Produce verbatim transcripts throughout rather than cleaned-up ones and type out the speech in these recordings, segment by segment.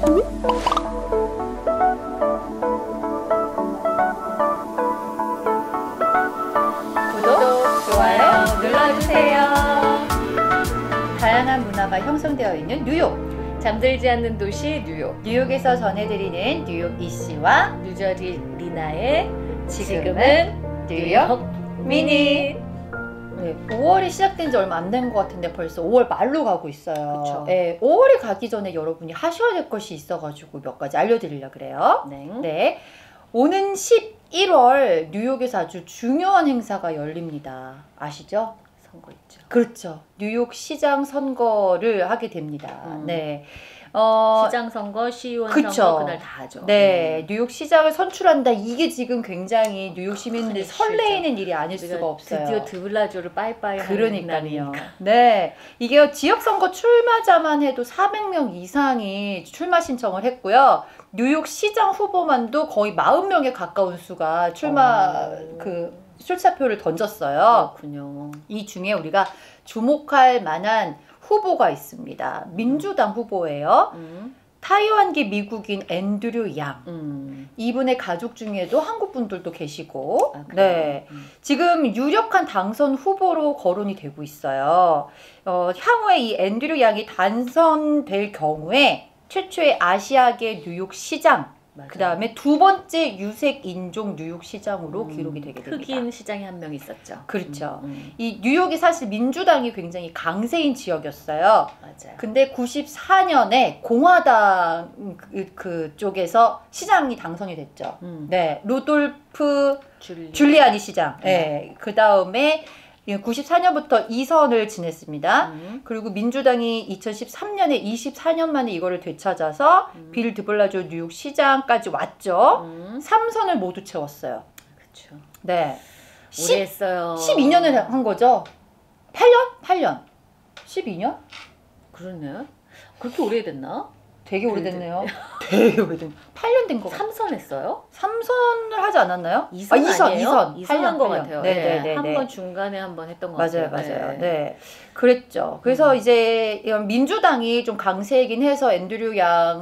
구독, 좋아요 눌러주세요. 다양한 문화가 형성되어 있는 뉴욕. 잠들지 않는 도시 뉴욕. 뉴욕에서 전해드리는 뉴욕 이씨와 뉴저지 리나의 지금은 뉴욕 미니. 네, 오월이 시작된 지 얼마 안 된 것 같은데 벌써 오월 말로 가고 있어요. 그쵸. 네, 오월이 가기 전에 여러분이 하셔야 될 것이 있어가지고 몇 가지 알려드리려고 그래요. 네. 네, 오는 십일월 뉴욕에서 아주 중요한 행사가 열립니다. 아시죠? 선거 있죠. 그렇죠. 뉴욕 시장 선거를 하게 됩니다. 음. 네. 어, 시장 선거, 시의원 그쵸. 선거 그날 다 하죠. 네, 음. 뉴욕 시장을 선출한다. 이게 지금 굉장히 뉴욕 시민들이 큰 설레이는 일이 아닐 수가 없어요. 드디어 드블라조를 빠이빠이 하는 그러니까요. 날이니까. 네, 이게 지역 선거 출마자만 해도 사백 명 이상이 출마 신청을 했고요. 뉴욕 시장 후보만도 거의 사십 명에 가까운 수가 출마 오. 그 출사표를 던졌어요. 그렇군요. 이 중에 우리가 주목할 만한 후보가 있습니다. 민주당 후보예요. 음. 타이완계 미국인 앤드류 양. 음. 이분의 가족 중에도 한국 분들도 계시고, 아, 그래요? 네, 음. 지금 유력한 당선 후보로 거론이 되고 있어요. 어, 향후에 이 앤드류 양이 당선될 경우에 최초의 아시아계 뉴욕 시장, 맞아요. 그 다음에 두 번째 유색 인종 뉴욕 시장으로 음, 기록이 되게 됩니다. 흑인 시장에 한 명 있었죠. 그렇죠. 음, 음. 이 뉴욕이 사실 민주당이 굉장히 강세인 지역이었어요. 맞아요. 근데 구십사 년에 공화당 그, 그 쪽에서 시장이 당선이 됐죠. 음. 네, 루돌프 줄리. 줄리아니 시장. 네, 그 다음에 구십사 년부터 이 선을 지냈습니다. 음. 그리고 민주당이 이천십삼 년에 이십사 년 만에 이거를 되찾아서 음. 빌 드블라조 뉴욕 시장까지 왔죠. 음. 삼 선을 모두 채웠어요. 그렇죠. 네. 오래 했어요. 십이 년을 한 거죠. 팔 년? 팔 년. 십이 년? 그러네. 그렇게 오래됐나? 되게 오래됐네요. 되게 오래된. 팔 년 된 거 같아요. 삼 선 했어요? 삼 선을 하지 않았나요? 이 선 아, 이 선, 아니에요? 이 선. 이 선 한 거 같아요. 네네네. 네, 한 번 중간에 한 번 했던 거 맞아요, 같아요. 맞아요. 네. 네. 그랬죠. 그래서 음. 이제 이런 민주당이 좀 강세이긴 해서 앤드류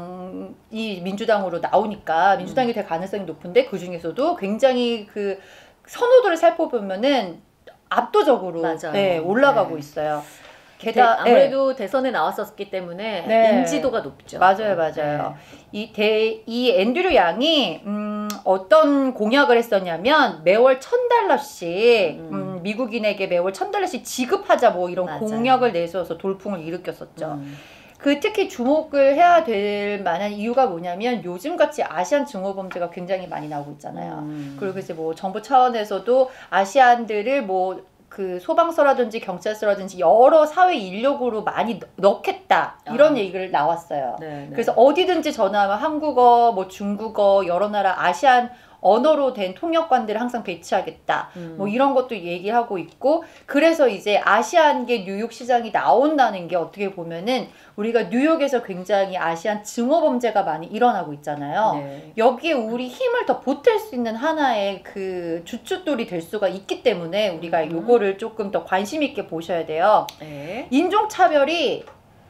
양이 민주당으로 나오니까 민주당이 음. 될 가능성이 높은데 그 중에서도 굉장히 그 선호도를 살펴보면은 압도적으로 맞아요. 네, 올라가고 네. 있어요. 대, 게다가 아무래도 대선에 나왔었기 때문에 네. 인지도가 높죠. 맞아요, 맞아요. 이 대, 이 앤드류 양이, 음, 어떤 공약을 했었냐면, 매월 천 달러씩, 음. 음, 미국인에게 매월 천 달러씩 지급하자, 뭐 이런 맞아요. 공약을 내세워서 돌풍을 일으켰었죠. 음. 그 특히 주목을 해야 될 만한 이유가 뭐냐면, 요즘같이 아시안 증오범죄가 굉장히 많이 나오고 있잖아요. 음. 그리고 이제 뭐 정부 차원에서도 아시안들을 뭐, 그 소방서라든지 경찰서라든지 여러 사회 인력으로 많이 넣겠다 이런 아. 얘기를 나왔어요. 네, 네. 그래서 어디든지 전화하면 한국어, 뭐 중국어, 여러 나라 아시안 언어로 된 통역관들을 항상 배치하겠다. 음. 뭐 이런 것도 얘기하고 있고, 그래서 이제 아시안계 뉴욕 시장이 나온다는 게 어떻게 보면은 우리가 뉴욕에서 굉장히 아시안 증오범죄가 많이 일어나고 있잖아요. 네. 여기에 우리 힘을 더 보탤 수 있는 하나의 그 주춧돌이 될 수가 있기 때문에 우리가 음. 요거를 조금 더 관심 있게 보셔야 돼요. 네. 인종차별이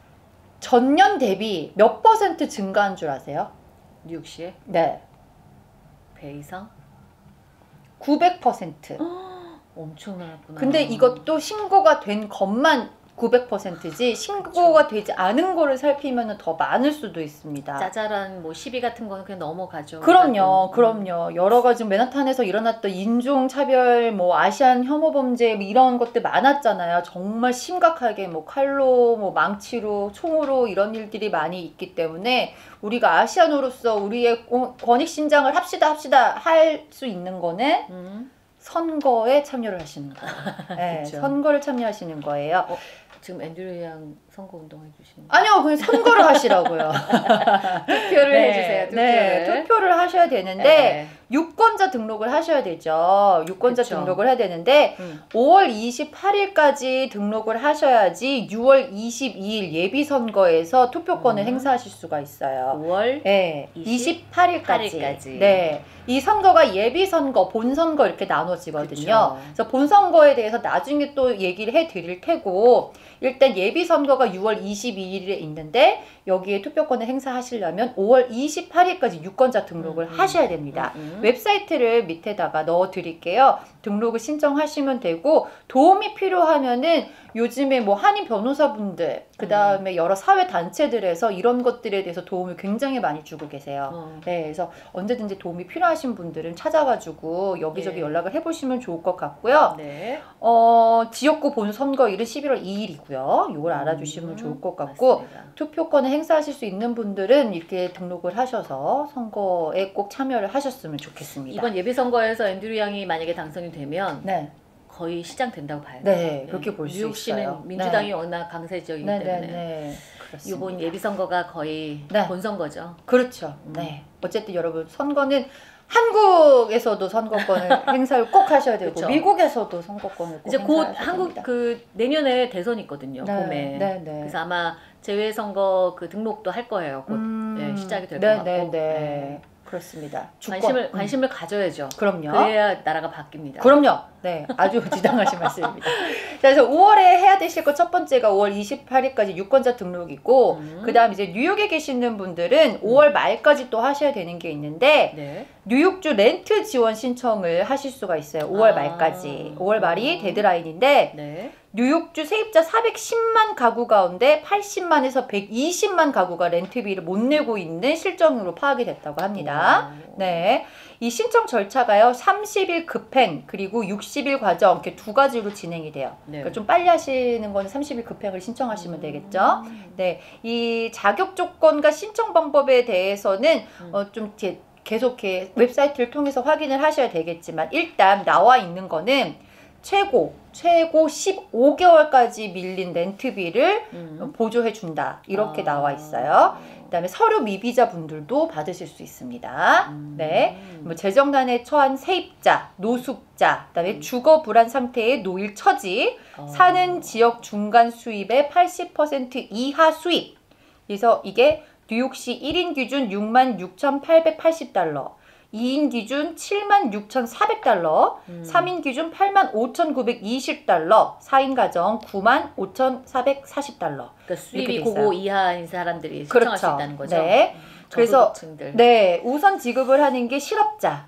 전년 대비 몇 퍼센트 증가한 줄 아세요? 뉴욕시에 네. 배 이상? 구백 퍼센트. 엄청 나왔구나. 근데 이것도 신고가 된 것만 구백 퍼센트지 신고가 되지 않은 거를 살피면 더 많을 수도 있습니다. 짜잘한 뭐 시비 같은 거는 그냥 넘어가죠. 그럼요, 그래도. 그럼요. 여러 가지 맨하탄에서 일어났던 인종차별, 뭐 아시안 혐오범죄 뭐 이런 것들 많았잖아요. 정말 심각하게 뭐 칼로, 뭐 망치로, 총으로 이런 일들이 많이 있기 때문에 우리가 아시안으로서 우리의 권익 신장을 합시다, 합시다 할 수 있는 거는 음. 선거에 참여를 하시는 거예요. 네, 그쵸. 선거를 참여하시는 거예요. 어, 지금 앤드류 양 선거 운동 해주시는 아니요, 그냥 선거를 하시라고요. 투표를 네, 해주세요. 투표를. 네, 투표를 하셔야 되는데 네. 유권자 등록을 하셔야 되죠. 유권자 그쵸. 등록을 해야 되는데 음. 오월 이십팔일까지 등록을 하셔야지 유월 이십이일 예비선거에서 투표권을 음. 행사하실 수가 있어요. 오월 네, 이십팔일까지. 이십팔일까지. 네. 이 선거가 예비선거, 본선거 이렇게 나눠지거든요. 그쵸. 그래서 본선거에 대해서 나중에 또 얘기를 해 드릴 테고, 일단 예비선거가 유월 이십이일에 있는데, 여기에 투표권을 행사하시려면 오월 이십팔일까지 유권자 등록을 음, 음, 하셔야 됩니다. 음, 음. 웹사이트를 밑에다가 넣어 드릴게요. 등록을 신청하시면 되고, 도움이 필요하면은 요즘에 뭐 한인 변호사분들, 그 다음에 여러 사회 단체들에서 이런 것들에 대해서 도움을 굉장히 많이 주고 계세요. 어. 네, 그래서 언제든지 도움이 필요하신 분들은 찾아가지고 여기저기 네. 연락을 해보시면 좋을 것 같고요. 네. 어, 지역구 본선거일은 십일월 이일이고요. 이걸 알아주시면 음, 좋을 것 같고, 맞습니다. 투표권을 행사하실 수 있는 분들은 이렇게 등록을 하셔서 선거에 꼭 참여를 하셨으면 좋겠습니다. 이번 예비선거에서 앤드류 양이 만약에 당선이 되면 네, 거의 시장 된다고 봐요. 네, 그렇게 볼 수 뉴욕시는 있어요. 민주당이 네. 워낙 강세적이기 네, 때문에 네, 네, 그렇습니다. 이번 예비선거가 거의 네. 본선거죠. 그렇죠. 음. 네. 어쨌든 여러분 선거는 한국에서도 선거권을 행사를 꼭 하셔야 되고 그쵸. 미국에서도 선거권을 꼭 이제 곧 행사하셔야 한국 됩니다. 그 내년에 대선이 있거든요. 네, 봄에. 네, 네. 그래서 아마 재외선거 그 등록도 할 거예요. 곧 음, 네, 시작이 될 것 네, 같고. 네, 네. 네. 그렇습니다. 주권. 관심을 음. 관심을 가져야죠. 그럼요. 그래야 나라가 바뀝니다. 그럼요. 네, 아주 지당하신 말씀입니다. 자, 그래서 오월에 해야 되실 것 첫 번째가 오월 이십팔일까지 유권자 등록이고, 음. 그 다음 이제 뉴욕에 계시는 분들은 오월 말까지 또 하셔야 되는 게 있는데, 네. 뉴욕주 렌트 지원 신청을 하실 수가 있어요. 오월 아. 말까지. 오월 말이 데드라인인데, 네. 뉴욕주 세입자 사백십만 가구 가운데 팔십만에서 백이십만 가구가 렌트비를 못 내고 있는 실정으로 파악이 됐다고 합니다. 오. 네. 이 신청 절차가요, 삼십일 급행, 그리고 육십일 과정, 이렇게 두 가지로 진행이 돼요. 네. 그러니까 좀 빨리 하시는 건 삼십일 급행을 신청하시면 되겠죠. 음. 네. 이 자격 조건과 신청 방법에 대해서는, 음. 어, 좀 제, 계속 이렇게 웹사이트를 통해서 확인을 하셔야 되겠지만, 일단 나와 있는 거는 최고, 최고 십오 개월까지 밀린 렌트비를 음. 보조해 준다. 이렇게 아. 나와 있어요. 그다음에 서류 미비자 분들도 받으실 수 있습니다. 음. 네. 뭐 재정난에 처한 세입자, 노숙자, 그다음에 음. 주거 불안 상태의 노일 처지, 어. 사는 지역 중간 수입의 팔십 퍼센트 이하 수입. 그래서 이게 뉴욕시 일 인 기준 육만 육천팔백팔십 달러, 이 인 기준 칠만 육천사백 달러, 음. 삼 인 기준 팔만 오천구백이십 달러, 사 인 가정 구만 오천사백사십 달러. 그러니까 수입이 이렇게 돼 그거 있어요. 이하인 사람들이 신청할 그렇죠. 수 있다는 거죠. 네. 음, 그래서 저소득층들. 네, 우선 지급을 하는 게 실업자,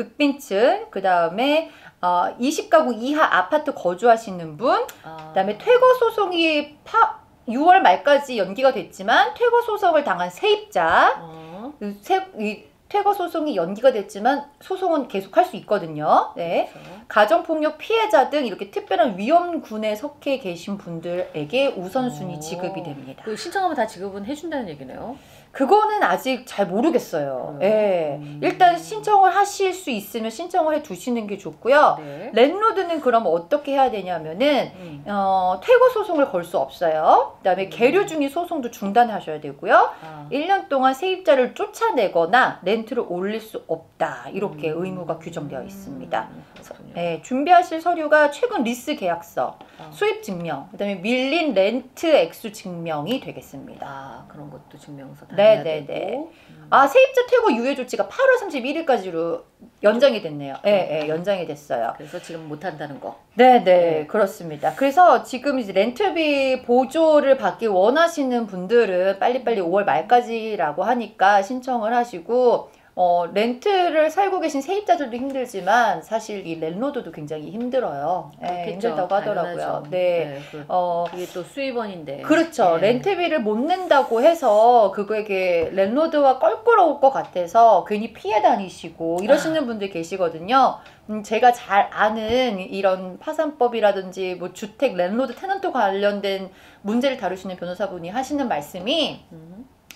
극빈층, 그 다음에 어, 이십 가구 이하 아파트 거주하시는 분, 아. 그 다음에 퇴거 소송이 파, 유월 말까지 연기가 됐지만 퇴거 소송을 당한 세입자, 어. 그 세, 이, 퇴거 소송이 연기가 됐지만 소송은 계속 할 수 있거든요. 네. 그렇죠. 가정폭력 피해자 등 이렇게 특별한 위험군에 속해 계신 분들에게 우선순위 어. 지급이 됩니다. 그 신청하면 다 지급은 해준다는 얘기네요. 그거는 아직 잘 모르겠어요. 그래요? 예. 음. 일단 신청을 하실 수 있으면 신청을 해 두시는 게 좋고요. 네. 랜로드는 그럼 어떻게 해야 되냐면은 음. 어, 퇴거 소송을 걸 수 없어요. 그다음에 음. 계류 중인 소송도 중단하셔야 되고요. 아. 일 년 동안 세입자를 쫓아내거나 렌트를 올릴 수 없다. 이렇게 음. 의무가 규정되어 있습니다. 음, 그렇군요. 예, 준비하실 서류가 최근 리스 계약서, 아. 수입 증명, 그다음에 밀린 렌트 액수 증명이 되겠습니다. 아, 그런 것도 증명서 다 네, 해야 네, 되고. 네. 음. 아, 세입자 퇴거 유예 조치가 팔월 삼십일일까지로 연장이 됐네요. 예, 예, 연장이 됐어요. 그래서 지금 못 한다는 거. 네, 네, 네. 그렇습니다. 그래서 지금 이제 렌트비 보조를 받기 원하시는 분들은 빨리빨리 오월 말까지라고 하니까 신청을 하시고, 어, 렌트를 살고 계신 세입자들도 힘들지만 사실 이 랜로드도 굉장히 힘들어요. 예, 그렇겠죠. 힘들다고 하더라고요. 당연하죠. 네. 그, 어, 그게 또 수입원인데. 그렇죠. 네. 렌트비를 못 낸다고 해서 그거에게 랜로드와 껄끄러울 것 같아서 괜히 피해 다니시고 이러시는 분들 계시거든요. 음, 제가 잘 아는 이런 파산법이라든지 뭐 주택 랜로드 테넌트 관련된 문제를 다루시는 변호사분이 하시는 말씀이, 음.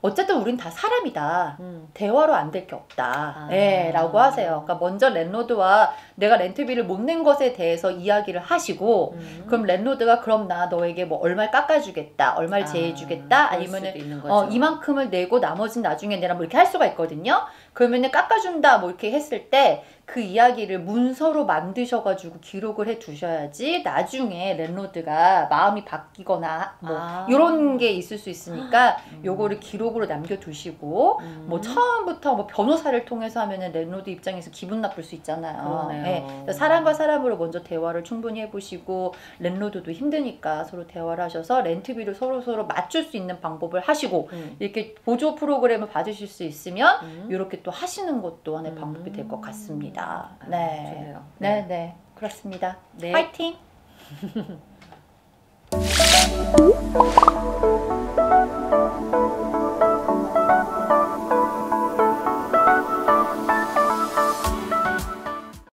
어쨌든 우린 다 사람이다. 음. 대화로 안 될 게 없다. 아. 네, 라고 하세요. 그러니까 먼저 랜로드와 내가 렌트비를 못 낸 것에 대해서 이야기를 하시고 음. 그럼 랜로드가 그럼 나 너에게 뭐 얼마를 깎아주겠다, 얼마를 아, 제해주겠다, 그럴 아니면은 수도 있는 어 거죠. 이만큼을 내고 나머지는 나중에 내라 뭐 이렇게 할 수가 있거든요. 그러면은 깎아준다 뭐 이렇게 했을 때 그 이야기를 문서로 만드셔가지고 기록을 해 두셔야지 나중에 랜로드가 마음이 바뀌거나 뭐 아. 이런 게 있을 수 있으니까 음. 요거를 기록으로 남겨두시고 음. 뭐 처음부터 뭐 변호사를 통해서 하면은 랜로드 입장에서 기분 나쁠 수 있잖아요. 그러네요. 네. 그래서 사람과 사람으로 먼저 대화를 충분히 해보시고 랜로드도 힘드니까 서로 대화를 하셔서 렌트비를 서로 서로 맞출 수 있는 방법을 하시고 음. 이렇게 보조 프로그램을 받으실 수 있으면 음. 이렇게 또 하시는 것도 하나의 음. 방법이 될 것 같습니다. 아, 네. 좋네요. 네, 네. 네, 그렇습니다. 네. 파이팅!